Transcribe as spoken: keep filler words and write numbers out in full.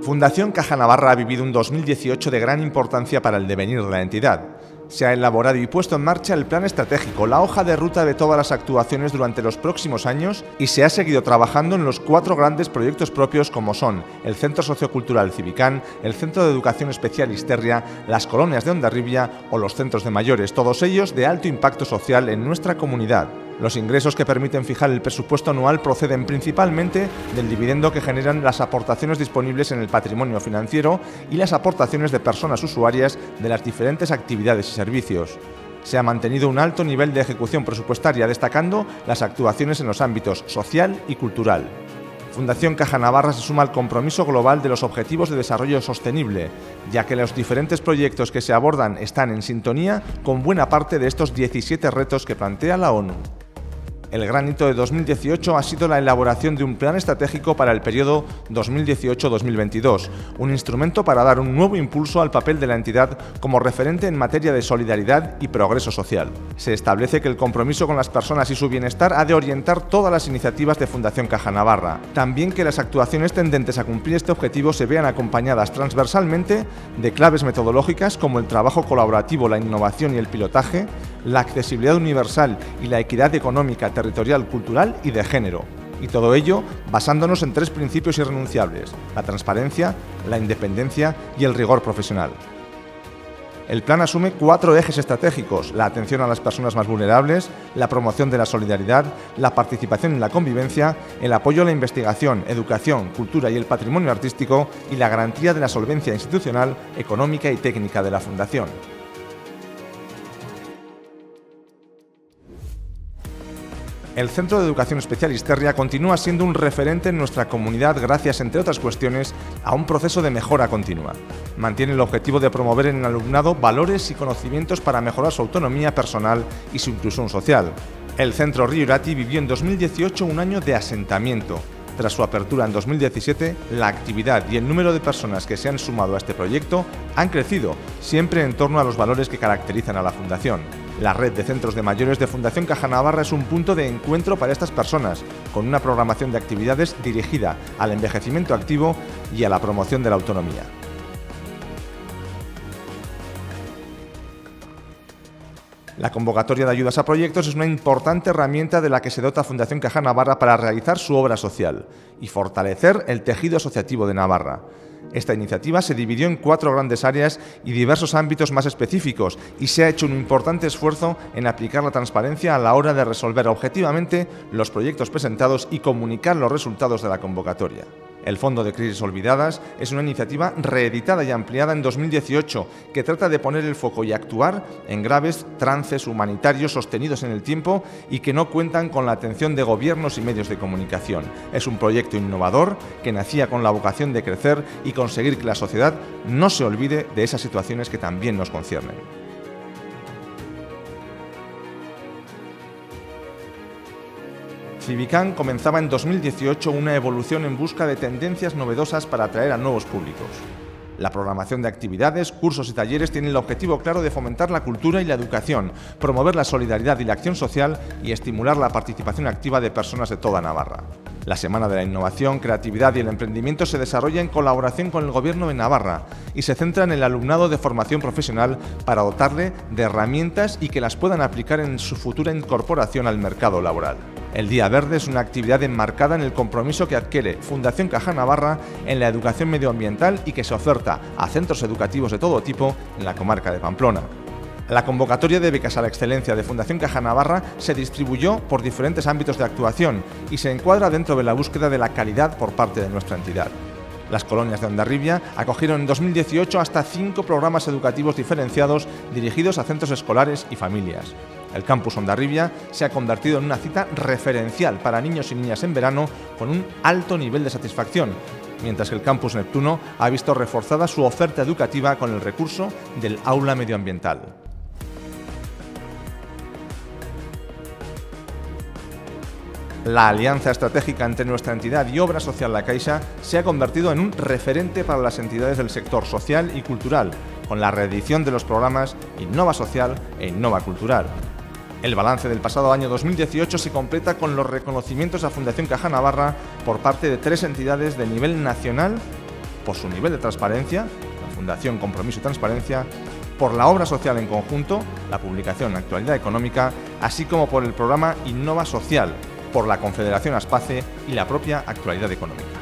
Fundación Caja Navarra ha vivido un dos mil dieciocho de gran importancia para el devenir de la entidad. Se ha elaborado y puesto en marcha el plan estratégico, la hoja de ruta de todas las actuaciones durante los próximos años y se ha seguido trabajando en los cuatro grandes proyectos propios como son el Centro Sociocultural Civicán, el Centro de Educación Especial Isterria, las colonias de Hondarribia o los centros de mayores, todos ellos de alto impacto social en nuestra comunidad. Los ingresos que permiten fijar el presupuesto anual proceden principalmente del dividendo que generan las aportaciones disponibles en el patrimonio financiero y las aportaciones de personas usuarias de las diferentes actividades y servicios. Se ha mantenido un alto nivel de ejecución presupuestaria, destacando las actuaciones en los ámbitos social y cultural. Fundación Caja Navarra se suma al compromiso global de los Objetivos de Desarrollo Sostenible, ya que los diferentes proyectos que se abordan están en sintonía con buena parte de estos diecisiete retos que plantea la ONU. El gran hito de dos mil dieciocho ha sido la elaboración de un plan estratégico para el periodo dos mil dieciocho a dos mil veintidós, un instrumento para dar un nuevo impulso al papel de la entidad como referente en materia de solidaridad y progreso social. Se establece que el compromiso con las personas y su bienestar ha de orientar todas las iniciativas de Fundación Caja Navarra. También que las actuaciones tendentes a cumplir este objetivo se vean acompañadas transversalmente de claves metodológicas como el trabajo colaborativo, la innovación y el pilotaje, la accesibilidad universal y la equidad económica, territorial, cultural y de género. Y todo ello basándonos en tres principios irrenunciables: la transparencia, la independencia y el rigor profesional. El plan asume cuatro ejes estratégicos: la atención a las personas más vulnerables, la promoción de la solidaridad, la participación en la convivencia, el apoyo a la investigación, educación, cultura y el patrimonio artístico y la garantía de la solvencia institucional, económica y técnica de la Fundación. El Centro de Educación Especial Isterria continúa siendo un referente en nuestra comunidad gracias, entre otras cuestiones, a un proceso de mejora continua. Mantiene el objetivo de promover en el alumnado valores y conocimientos para mejorar su autonomía personal y su inclusión social. El Centro Río Irati vivió en dos mil dieciocho un año de asentamiento. Tras su apertura en dos mil diecisiete, la actividad y el número de personas que se han sumado a este proyecto han crecido, siempre en torno a los valores que caracterizan a la Fundación. La red de centros de mayores de Fundación Caja Navarra es un punto de encuentro para estas personas, con una programación de actividades dirigida al envejecimiento activo y a la promoción de la autonomía. La convocatoria de ayudas a proyectos es una importante herramienta de la que se dota Fundación Caja Navarra para realizar su obra social y fortalecer el tejido asociativo de Navarra. Esta iniciativa se dividió en cuatro grandes áreas y diversos ámbitos más específicos y se ha hecho un importante esfuerzo en aplicar la transparencia a la hora de resolver objetivamente los proyectos presentados y comunicar los resultados de la convocatoria. El Fondo de Crisis Olvidadas es una iniciativa reeditada y ampliada en dos mil dieciocho que trata de poner el foco y actuar en graves trances humanitarios sostenidos en el tiempo y que no cuentan con la atención de gobiernos y medios de comunicación. Es un proyecto innovador que nacía con la vocación de crecer y conseguir que la sociedad no se olvide de esas situaciones que también nos conciernen. Civicán comenzaba en dos mil dieciocho una evolución en busca de tendencias novedosas para atraer a nuevos públicos. La programación de actividades, cursos y talleres tiene el objetivo claro de fomentar la cultura y la educación, promover la solidaridad y la acción social y estimular la participación activa de personas de toda Navarra. La Semana de la Innovación, Creatividad y el Emprendimiento se desarrolla en colaboración con el Gobierno de Navarra y se centra en el alumnado de formación profesional para dotarle de herramientas y que las puedan aplicar en su futura incorporación al mercado laboral. El Día Verde es una actividad enmarcada en el compromiso que adquiere Fundación Caja Navarra en la educación medioambiental y que se oferta a centros educativos de todo tipo en la comarca de Pamplona. La convocatoria de becas a la excelencia de Fundación Caja Navarra se distribuyó por diferentes ámbitos de actuación y se encuadra dentro de la búsqueda de la calidad por parte de nuestra entidad. Las colonias de Hondarribia acogieron en dos mil dieciocho hasta cinco programas educativos diferenciados dirigidos a centros escolares y familias. El campus Hondarribia se ha convertido en una cita referencial para niños y niñas en verano con un alto nivel de satisfacción, mientras que el campus Neptuno ha visto reforzada su oferta educativa con el recurso del aula medioambiental. La alianza estratégica entre nuestra entidad y Obra Social La Caixa se ha convertido en un referente para las entidades del sector social y cultural, con la reedición de los programas Innova Social e Innova Cultural. El balance del pasado año dos mil dieciocho se completa con los reconocimientos a Fundación Caja Navarra por parte de tres entidades de nivel nacional por su nivel de transparencia, la Fundación Compromiso y Transparencia, por la obra social en conjunto, la publicación Actualidad Económica, así como por el programa Innova Social, por la Confederación Aspace y la propia Actualidad Económica.